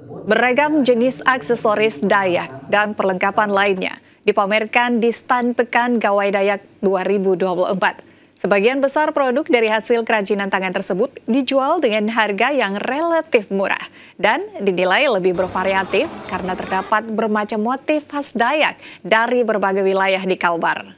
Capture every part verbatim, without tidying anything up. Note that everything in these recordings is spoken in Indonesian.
Beragam jenis aksesoris Dayak dan perlengkapan lainnya dipamerkan di Stan Pekan Gawai Dayak dua ribu dua puluh empat. Sebagian besar produk dari hasil kerajinan tangan tersebut dijual dengan harga yang relatif murah dan dinilai lebih bervariatif karena terdapat bermacam motif khas Dayak dari berbagai wilayah di Kalbar.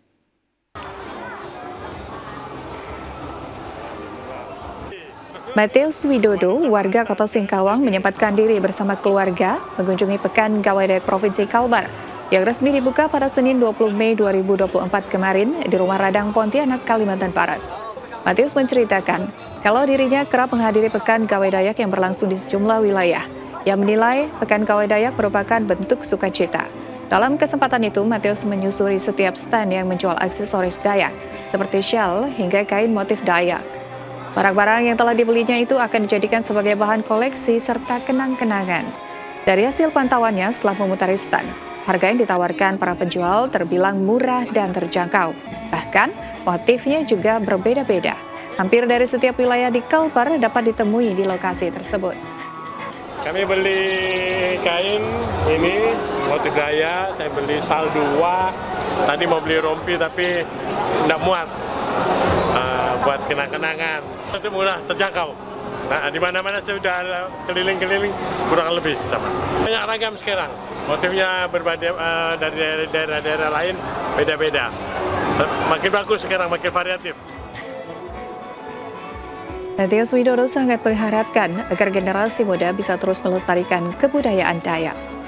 Mateus Widodo, warga Kota Singkawang, menyempatkan diri bersama keluarga mengunjungi Pekan Gawai Dayak Provinsi Kalbar yang resmi dibuka pada Senin dua puluh Mei dua ribu dua puluh empat kemarin di Rumah Radang Pontianak, Kalimantan Barat. Mateus menceritakan kalau dirinya kerap menghadiri Pekan Gawai Dayak yang berlangsung di sejumlah wilayah. Yang menilai Pekan Gawai Dayak merupakan bentuk sukacita. Dalam kesempatan itu, Mateus menyusuri setiap stand yang menjual aksesoris Dayak seperti shawl hingga kain motif Dayak. Barang-barang yang telah dibelinya itu akan dijadikan sebagai bahan koleksi serta kenang-kenangan. Dari hasil pantauannya setelah memutari stand, harga yang ditawarkan para penjual terbilang murah dan terjangkau. Bahkan, motifnya juga berbeda-beda. Hampir dari setiap wilayah di Kalbar dapat ditemui di lokasi tersebut. Kami beli kain ini, motif Dayak, saya beli sal dua, tadi mau beli rompi tapi tidak muat. Uh, buat kenang-kenangan itu murah, terjangkau. Nah, di mana-mana saya sudah keliling-keliling kurang lebih sama. Banyak ragam sekarang, motifnya berbeda uh, dari daerah-daerah lain, beda-beda. Makin bagus sekarang, makin variatif. Mateus Widodo sangat mengharapkan agar generasi muda bisa terus melestarikan kebudayaan Dayak.